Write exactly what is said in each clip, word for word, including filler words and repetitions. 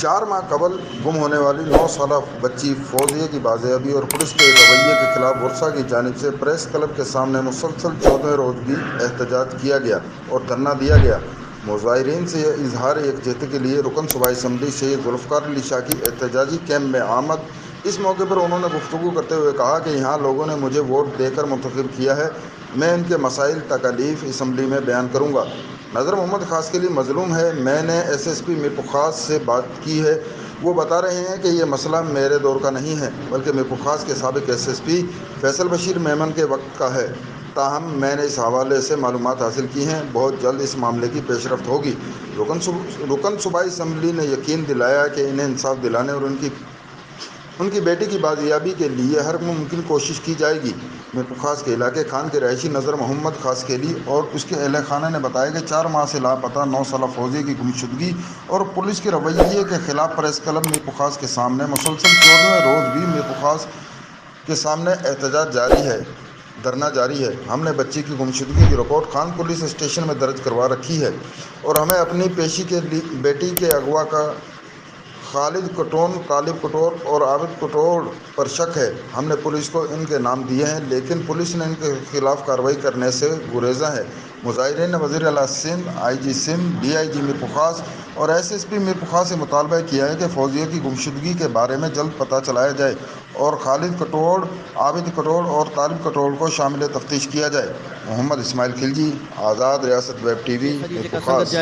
چار ماہ قبل گم ہونے والی نو سالہ بچی فوزیہ کی بازیابی اور پولیس کے رویے کے خلاف ورثاء کی جانب سے پریس کلب کے سامنے مسلسل چودہ روز بھی احتجاج کیا گیا اور دھرنا دیا گیا۔ مظاہرین سے اظہار یکجہتی کے لیے رکن صوبائی اسمبلی سید ذوالفقار علی شاہ کی احتجاجی کیمپ میں آمد۔ اس موقع پر انہوں نے گفتگو کرتے ہوئے کہا کہ یہاں لوگوں نے مجھے ووٹ دے کر منتخب کیا ہے، میں ان کے مسائل تکالیف اسمبلی میں بیان کروں گا۔ نذر محمد خاصقلی مظلوم ہے، میں نے ایس ایس پی میرپور خاص سے بات کی ہے، وہ بتا رہے ہیں کہ یہ مسئلہ میرے دور کا نہیں ہے بلکہ میرپور خاص کے سابق S S P Faisal Bashir Memon کے وقت کا ہے، تاہم میں نے اس حوالے سے معلومات حاصل کی ہیں، بہت جلد اس معاملے کی پیش رفت ہوگی۔ رکن صوبائی اسمبلی نے یقین دلایا کہ انہیں انصاف دلانے اور ان کی ان کی بیٹی کی بازیابی کے لیے ہر ممکن کوشش کی جائے گی۔ میرپور خاص کے علاقے خان کے رہائشی نذر محمد خاصقلی اور اس کے اہل خانہ نے بتایا کہ چار ماہ سے لاپتہ نو سالہ فوزیہ کی گمشدگی اور پولیس کے رویے کے خلاف پریس کلب میرپور خاص کے سامنے مسلسل چودہ روز بھی میرپور خاص کے سامنے احتجاج جاری ہے، دھرنا جاری ہے۔ ہم نے بچی کی گمشدگی کی رپورٹ خان پولیس اسٹیشن میں درج کروا رکھی ہے اور ہمیں اپنی پیشی کے بیٹی کے اغوا کا خالد کٹون، طالب کٹور اور عابد کٹور پر شک ہے۔ ہم نے پولیس کو ان کے نام دیے ہیں لیکن پولیس نے ان کے خلاف کارروائی کرنے سے گریزاں ہے۔ مظاہرین نے وزیر اعلیٰ Sindh, I G Sindh, D I G Mirpur Khas اور ایس ایس پی میرپور خاص سے مطالبہ کیا ہے کہ فوزیہ کی گمشدگی کے بارے میں جلد پتہ چلایا جائے اور خالد کٹور، عابد کٹور اور طالب کٹور کو شامل تفتیش کیا جائے۔ محمد اسماعیل خلجی، آزاد ریاست ویب ٹی وی، میرپور خاص۔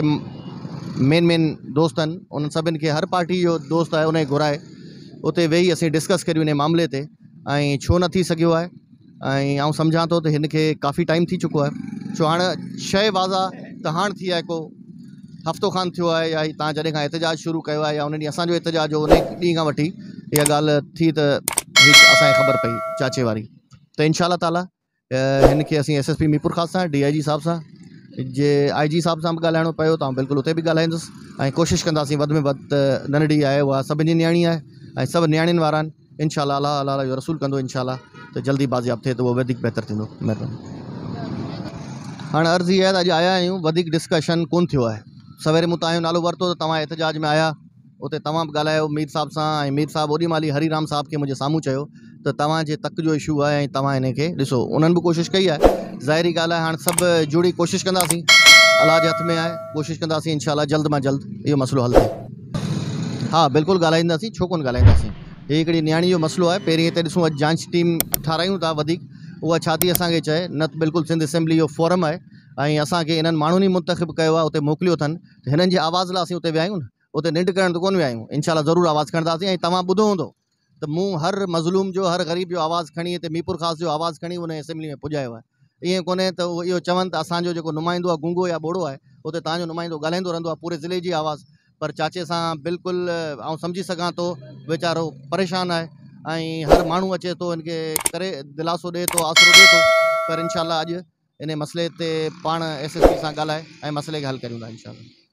مین مین دوستن ان سبن کے ہر پارٹی جو دوست ہے انہیں گھرائے اتنے وہی اسی ڈسکس کریوں ان معاملے تے ऐं छो न थी सघियो आहे ऐं आउं सम्झां थो त हिन खे काफ़ी टाइम थी चुको आहे। छो हाणे शइ वाज़ा त हाणे थी आहे, को हफ़्तो खनि थियो आहे या तव्हां जॾहिं खां एहतजाज शुरू कयो आहे या उन ॾींहुं असांजो एहतजाज हो उन ॾींहुं खां वठी इहा ॻाल्हि थी त हिकु असांखे ख़बर पई चाचे वारी। त इनशा ताला हिन खे असीं एस एस पी मीरपुर ख़ास सां, डी आई जी साहिब सां, जे आई जी साहिब सां बि ॻाल्हाइणो पियो त बिल्कुलु उते बि ॻाल्हाईंदुसि ऐं कोशिशि कंदासीं वधि में वधि त नंढड़ी आहे उहा सभिनी जी न्याणी आहे ऐं सभु न्याणियुनि वारा आहिनि। इनशा अलाह अलाह जो रसूल कंदो इनशा त जल्दी बाज़ियाब थिए त उहो वधीक बहितर थींदो। महिरबानी। हाणे अर्ज़ु इहा आहे त अॼु आया आहियूं, वधीक डिस्कशन कोन थियो आहे। सवेरे मूं तव्हांजो नालो वरितो त तव्हां एहतजाज में आया, उते तव्हां बि ॻाल्हायो मीर साहिब सां ऐं मीर साहिबु ओॾी महिल ई हरीराम साहिब खे मुंहिंजे साम्हूं चयो त तव्हांजे तक जो इशू आहे ऐं तव्हां हिन खे ॾिसो। उन्हनि बि कोशिशि कई आहे, ज़ाहिरी ॻाल्हि आहे हाणे सभु जुड़ी कोशिशि कंदासीं, अलाह जे हथ में आहे, कोशिशि कंदासीं इनशा जल्द मां जल्द इहो मसइलो हल थिए। हा बिल्कुलु ॻाल्हाईंदासीं, छो कोन ॻाल्हाईंदासीं। हीअ हिकिड़ी न्याणी जो मसइलो आहे। पहिरीं हिते ॾिसूं अॼु जांच टीम ठारायूं था वधीक, उहा छा थी असांखे चए न त बिल्कुलु सिंध असेंबली जो फोरम आहे ऐं असांखे इन्हनि माण्हुनि ई मुंतख़िब कयो आहे, उते मोकिलियो अथनि त हिननि जे आवाज़ लाइ असीं उते विया आहियूं न, उते निंड करण त कोन विया आहियूं। इनशा ज़रूरु आवाज़ु खणंदासीं ऐं तव्हां ॿुधो हूंदो त मूं हर मज़लूम जो, हर ग़रीब जो आवाज़ु खणी हिते मीरपुर ख़ास जो आवाज़ु खणी उन असेंबली में पुॼायो आहे। ईअं कोन्हे त उहो इहो चवनि त असांजो जेको नुमाइंदो आहे गूंगो या ॿोड़ो आहे, उते तव्हांजो नुमाइंदो ॻाल्हाईंदो रहंदो आहे पूरे ज़िले जी आवाज़। पर चाचे सां बिल्कुलु आउं सम्झी सघां थो, वीचारो परेशानु आहे ऐं हर माण्हू अचे थो इनखे करे दिलासो ॾिए थो, आसिरो ॾिए थो। पर इनशा अॼु इन मसइले ते पाण एस एस पी सां ॻाल्हाए ऐं मसइले खे हल करियूं था इनशा।